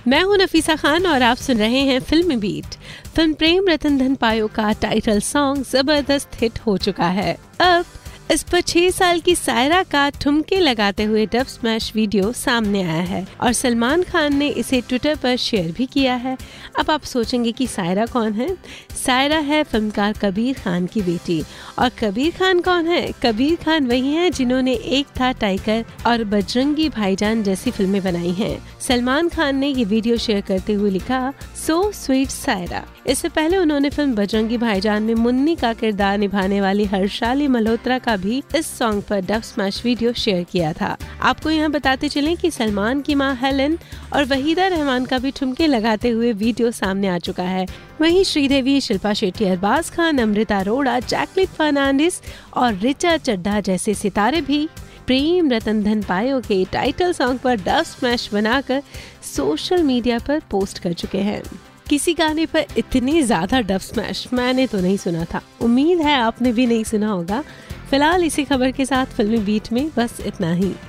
मैं हूं नफीसा खान और आप सुन रहे हैं फिल्मी बीट। फिल्म प्रेम रतन धन पायो का टाइटल सॉन्ग जबरदस्त हिट हो चुका है। अब इस पर 6 साल की सायरा का ठुमके लगाते हुए डबस्मैश वीडियो सामने आया है और सलमान खान ने इसे ट्विटर पर शेयर भी किया है। अब आप सोचेंगे कि सायरा कौन है? सायरा है फिल्मकार कबीर खान की बेटी। और कबीर खान कौन है? कबीर खान वही हैं जिन्होंने एक था टाइगर और बजरंगी भाईजान जैसी फिल्में बनाई हैं। सलमान खान ने ये वीडियो शेयर करते हुए लिखा, सो स्वीट सायरा। इससे पहले उन्होंने फिल्म बजरंगी भाईजान में मुन्नी का किरदार निभाने वाली हर्षाली मल्होत्रा का भी इस सॉन्ग पर डबस्मैश वीडियो शेयर किया था। आपको यहाँ बताते चलें कि सलमान की मां हेलन और वहीदा रहमान का भी ठुमके लगाते हुए वीडियो सामने आ चुका है। वहीं श्रीदेवी, शिल्पा शेट्टी, अरबाज खान, अमृता अरोड़ा, जैकलिन फर्नांडिस और रिचा चड्ढा जैसे सितारे भी प्रेम रतन धन पायो के टाइटल सॉन्ग पर डबस्मैश बनाकर सोशल मीडिया पर पोस्ट कर चुके हैं। किसी गाने पर इतनी ज्यादा डबस्मैश मैंने तो नहीं सुना था। उम्मीद है आपने भी नहीं सुना होगा। फिलहाल इसी खबर के साथ फिल्मी बीट में बस इतना ही।